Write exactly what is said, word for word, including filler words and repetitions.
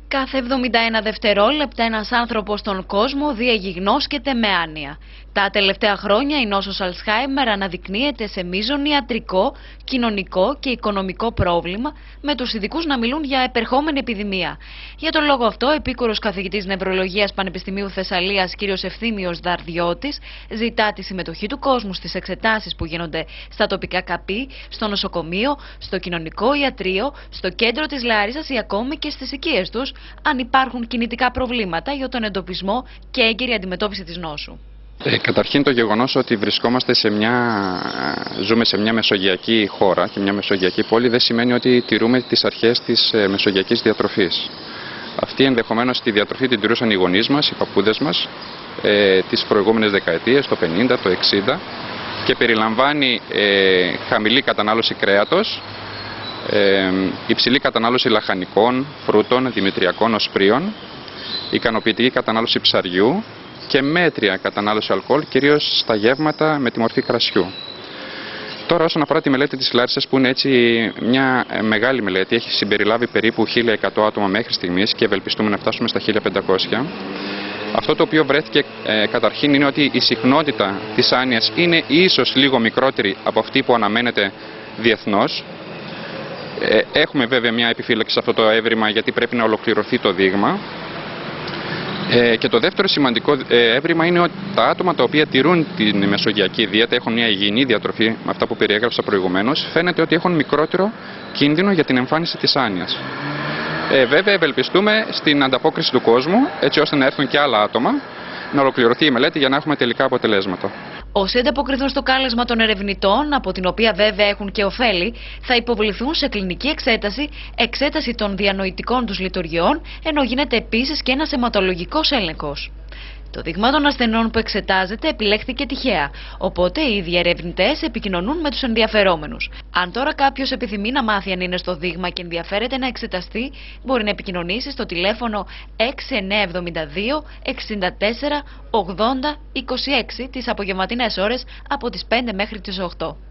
Κάθε εβδομήντα ένα δευτερόλεπτα ένας άνθρωπος στον κόσμο διαγιγνώσκεται με άνοια. Τα τελευταία χρόνια η νόσος Αλσχάιμερ αναδεικνύεται σε μείζον ιατρικό, κοινωνικό και οικονομικό πρόβλημα, με τους ειδικούς να μιλούν για επερχόμενη επιδημία. Για τον λόγο αυτό, ο επίκουρος καθηγητής νευρολογίας Πανεπιστημίου Θεσσαλίας κ. Ευθύμιος Δαρδιώτης ζητά τη συμμετοχή του κόσμου στις εξετάσεις που γίνονται στα τοπικά ΚΑΠΗ, στο νοσοκομείο, στο κοινωνικό ιατρείο, στο κέντρο της Λάρισσας ή ακόμη και στις οικίες τους, αν υπάρχουν κινητικά προβλήματα για τον εντοπισμό και έγκαιρη αντιμετώπιση της νόσου. Ε, καταρχήν το γεγονός ότι βρισκόμαστε σε μια, ζούμε σε μια μεσογειακή χώρα και μια μεσογειακή πόλη δεν σημαίνει ότι τηρούμε τις αρχές της ε, μεσογειακής διατροφής. Αυτή ενδεχομένως τη διατροφή την τηρούσαν οι γονείς μας, οι παππούδες μας, ε, τις προηγούμενες δεκαετίες, το πενήντα, το εξήντα, και περιλαμβάνει ε, χαμηλή κατανάλωση κρέατος, ε, υψηλή κατανάλωση λαχανικών, φρούτων, δημητριακών, οσπρίων, ικανοποιητική κατανάλωση ψαριού και μέτρια κατανάλωση αλκοόλ, κυρίως στα γεύματα με τη μορφή κρασιού. Τώρα, όσον αφορά τη μελέτη της Λάρισσας, που είναι έτσι μια μεγάλη μελέτη, έχει συμπεριλάβει περίπου χίλια εκατό άτομα μέχρι στιγμής και ευελπιστούμε να φτάσουμε στα χίλια πεντακόσια. Αυτό το οποίο βρέθηκε ε, καταρχήν είναι ότι η συχνότητα της άνοιας είναι ίσως λίγο μικρότερη από αυτή που αναμένεται διεθνώς. Ε, έχουμε βέβαια μια επιφύλαξη σε αυτό το έβριμα, γιατί πρέπει να ολοκληρωθεί το δείγμα. Ε, και το δεύτερο σημαντικό ε, έβριμα είναι ότι τα άτομα τα οποία τηρούν την μεσογειακή δίαιτα, έχουν μια υγιεινή διατροφή, με αυτά που περιέγραψα προηγουμένως, φαίνεται ότι έχουν μικρότερο κίνδυνο για την εμφάνιση της άνοιας. Ε, βέβαια, ευελπιστούμε στην ανταπόκριση του κόσμου, έτσι ώστε να έρθουν και άλλα άτομα, να ολοκληρωθεί η μελέτη για να έχουμε τελικά αποτελέσματα. Όσοι ανταποκριθούν στο κάλεσμα των ερευνητών, από την οποία βέβαια έχουν και ωφέλη, θα υποβληθούν σε κλινική εξέταση, εξέταση των διανοητικών τους λειτουργιών, ενώ γίνεται επίσης και ένας αιματολογικός έλεγχος. Το δείγμα των ασθενών που εξετάζεται επιλέχθηκε τυχαία, οπότε οι ίδιοι ερευνητές επικοινωνούν με τους ενδιαφερόμενους. Αν τώρα κάποιος επιθυμεί να μάθει αν είναι στο δείγμα και ενδιαφέρεται να εξεταστεί, μπορεί να επικοινωνήσει στο τηλέφωνο έξι εννιά εβδομήντα δύο εξήντα τέσσερα ογδόντα είκοσι έξι τις απογευματινές ώρες από τις πέντε μέχρι τις οκτώ.